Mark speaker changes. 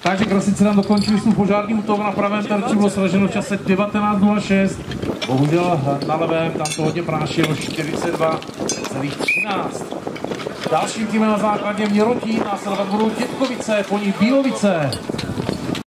Speaker 1: Takže Krasice nám dokončili svůj požární útok na pravém terči, bylo sraženo v čase 19.06. Bohužel na levém tam to hodně prášilo 42,13. Dalším týmem na základě Měrotín, následovat budou Tětkovice, po nich Bílovice.